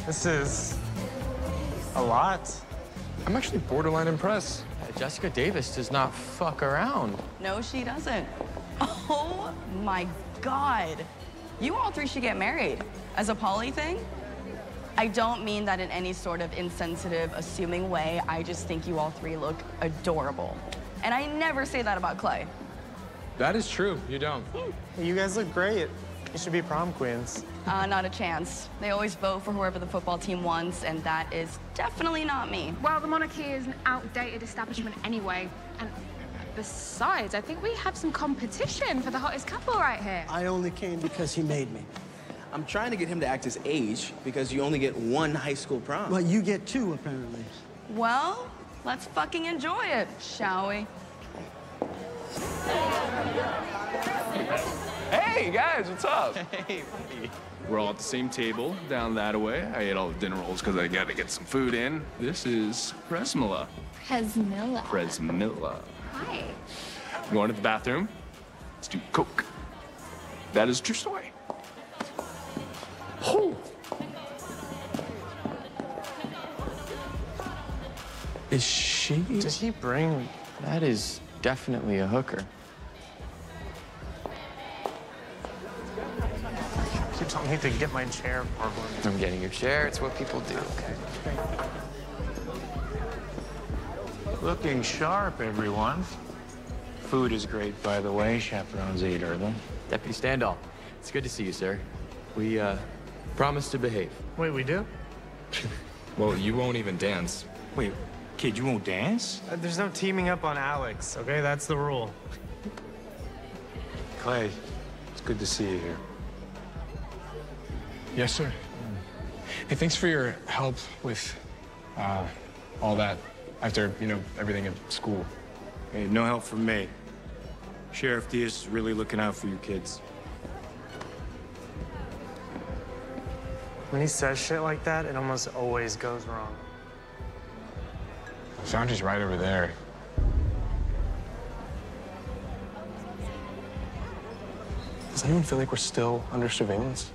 This is a lot. I'm actually borderline impressed. Jessica Davis does not fuck around. No, she doesn't. Oh my God. You all three should get married. As a poly thing, I don't mean that in any sort of insensitive, assuming way. I just think you all three look adorable. And I never say that about Clay. That is true. You don't. You guys look great. You should be prom queens. Not a chance. They always vote for whoever the football team wants, and that is definitely not me. Well, the monarchy is an outdated establishment anyway. And besides, I think we have some competition for the hottest couple right here. I only came because he made me. I'm trying to get him to act his age because you only get one high school prom. Well, you get two, apparently. Well, let's fucking enjoy it, shall we? Hey, guys, what's up? Hey, buddy. We're all at the same table down that way. I ate all the dinner rolls because I got to get some food in. This is Presmilla. Presmilla. Presmilla. Hi. Going to the bathroom? Let's do Coke. That is a true story. Oh. Is she? Did he bring... That is definitely a hooker. You told me to get my chair for one. I'm getting your chair. It's what people do. Okay. Looking sharp, everyone. Food is great, by the way. Chaperones ate early. Deputy Standall, it's good to see you, sir. We, promise to behave. Wait, we do? Well, you won't even dance. Wait, kid, you won't dance? There's no teaming up on Alex, okay? That's the rule. Clay, it's good to see you here. Yes, sir. Hey, thanks for your help with all that after, you know, everything at school. Hey, no help from me. Sheriff Diaz is really looking out for you kids. When he says shit like that, it almost always goes wrong. Foundry's right over there. Does anyone feel like we're still under surveillance?